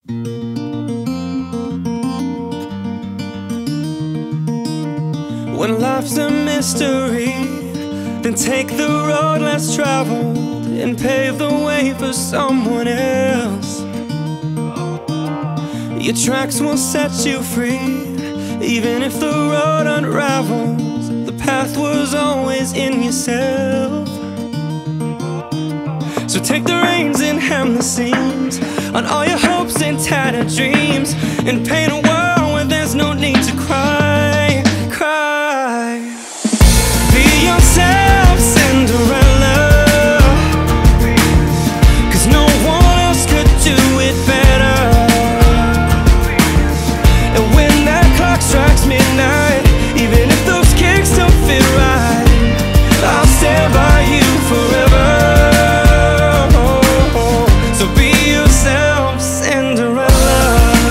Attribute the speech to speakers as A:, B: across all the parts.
A: When life's a mystery, then take the road less traveled and pave the way for someone else. Your tracks will set you free, even if the road unravels. The path was always in yourself. So take the reins and hem the seams on all your hopes and tattered dreams, and paint a world where there's no need to cry, cry. Be yourself, Cinderella, 'cause no one else could do it better. And when that clock strikes midnight, even if those kicks don't fit right, I'll stand by you forever. So be yourself, Cinderella.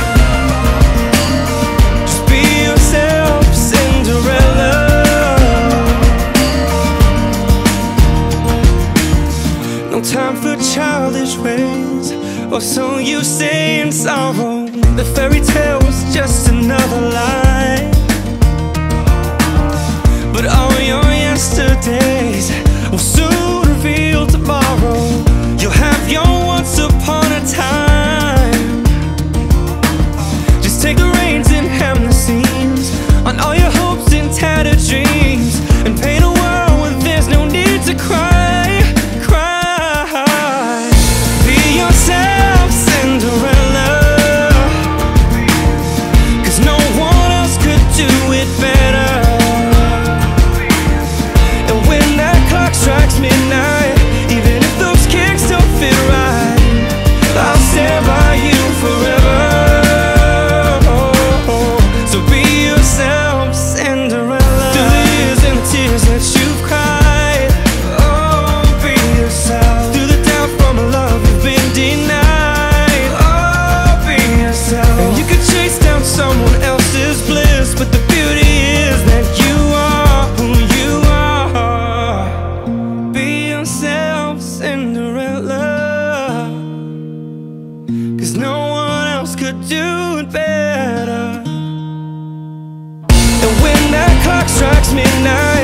A: Just be yourself, Cinderella. No time for childish ways, or so you say in sorrow. The fairy tale was just another lie, but all your yesterdays will soon reveal tomorrow. You'll have your once upon a time. Just take the reins and hem the seams on all your hopes and tattered dreams, and paint a world where there's no need to cry, cry. Be yourself, Cinderella, 'cause no one else could do it better. And when that clock strikes midnight, even if those kicks don't fit right, I'll stand by you forever. So be yourself, Cinderella. Through the years and the tears that you've cried, oh, be yourself. Through the doubt from a love you've been denied, oh, be yourself. And you could chase down someone else's bliss, but the beauty is that you are who you are. Be yourself, Cinderella, 'cause no one else could do it better. And when that clock strikes midnight,